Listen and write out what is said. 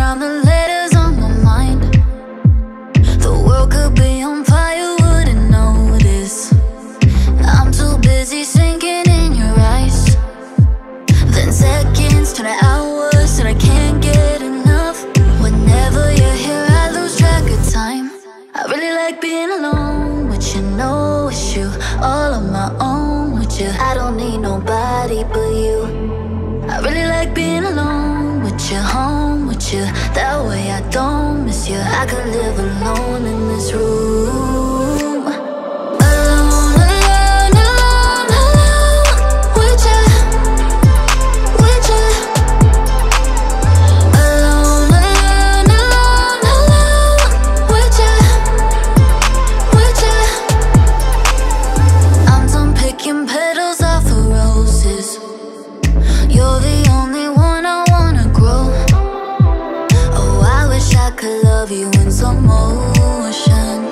around the letters on my mind. The world could be on fire, wouldn't notice. I'm too busy sinking in your eyes. Then seconds turn to hours and I can't get enough. Whenever you're here I lose track of time. I really like being alone with you, know it's you, all on my own with you. I don't need nobody but you. I really like being alone with you, home with you. That way I don't miss you. I could live alone in this room. Alone, alone, alone, alone with you, with you. Alone, alone, alone, alone with you, with you. I'm done picking petals off of roses. You're the only one I wanna grow. Oh, I wish I could love you in slow motion.